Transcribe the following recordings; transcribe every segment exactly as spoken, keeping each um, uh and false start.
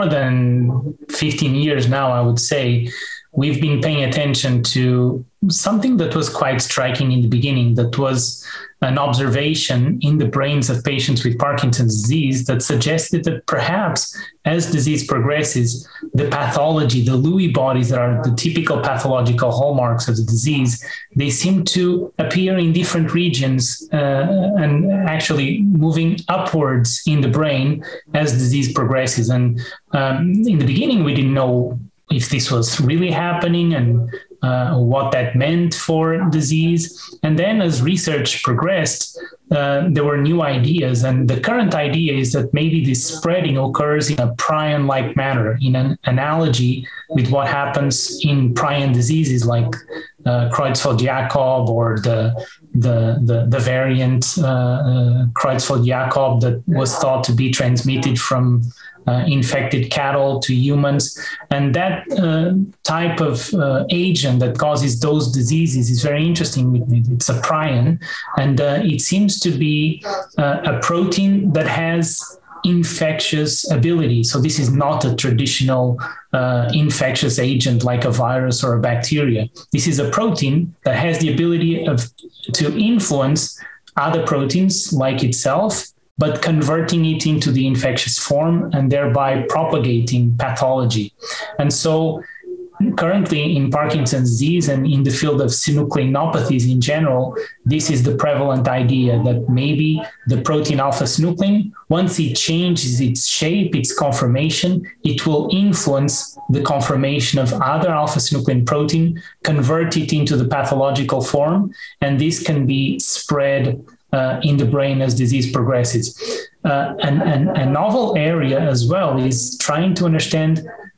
more than fifteen years now, I would say, we've been paying attention to something that was quite striking in the beginning, that was an observation in the brains of patients with Parkinson's disease that suggested that perhaps as disease progresses, the pathology, the Lewy bodies that are the typical pathological hallmarks of the disease, they seem to appear in different regions uh, and actually moving upwards in the brain as disease progresses. And um, in the beginning, we didn't know if this was really happening and uh, what that meant for disease. And then as research progressed, uh, there were new ideas. And the current idea is that maybe this spreading occurs in a prion-like manner, in an analogy with what happens in prion diseases like uh, Creutzfeldt-Jakob or the, the, the, the variant uh, uh, Creutzfeldt-Jakob that was thought to be transmitted from Uh, infected cattle to humans. And that uh, type of uh, agent that causes those diseases is very interesting. It's a prion, and uh, it seems to be uh, a protein that has infectious ability. So this is not a traditional uh, infectious agent like a virus or a bacteria. This is a protein that has the ability of to influence other proteins like itself, but converting it into the infectious form and thereby propagating pathology. And so currently in Parkinson's disease and in the field of synucleinopathies in general, this is the prevalent idea that maybe the protein alpha-synuclein, once it changes its shape, its conformation, it will influence the conformation of other alpha-synuclein protein, convert it into the pathological form, and this can be spread Uh, in the brain as disease progresses. Uh, and, and a novel area as well is trying to understand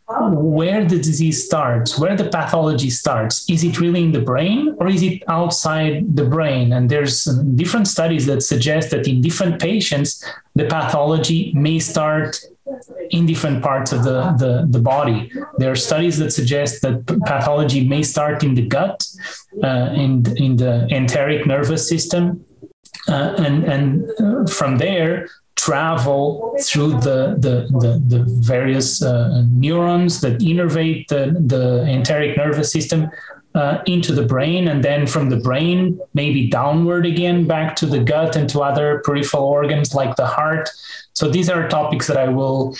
where the disease starts, where the pathology starts. Is it really in the brain or is it outside the brain? And there's different studies that suggest that in different patients, the pathology may start in different parts of the, the, the body. There are studies that suggest that pathology may start in the gut, uh, in, in the enteric nervous system, Uh, and and uh, from there travel through the the the, the various uh, neurons that innervate the, the enteric nervous system uh, into the brain, and then from the brain maybe downward again back to the gut and to other peripheral organs like the heart. So these are topics that I will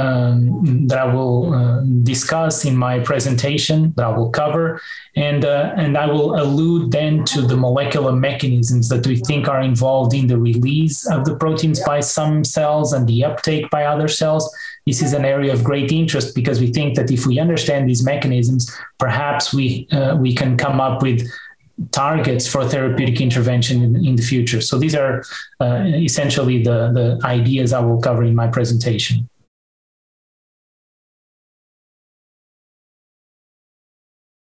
um, that I will uh, discuss in my presentation, that I will cover, and uh, and I will allude then to the molecular mechanisms that we think are involved in the release of the proteins by some cells and the uptake by other cells. This is an area of great interest because we think that if we understand these mechanisms, perhaps we uh, we can come up with targets for therapeutic intervention in, in the future. So these are uh, essentially the, the ideas I will cover in my presentation.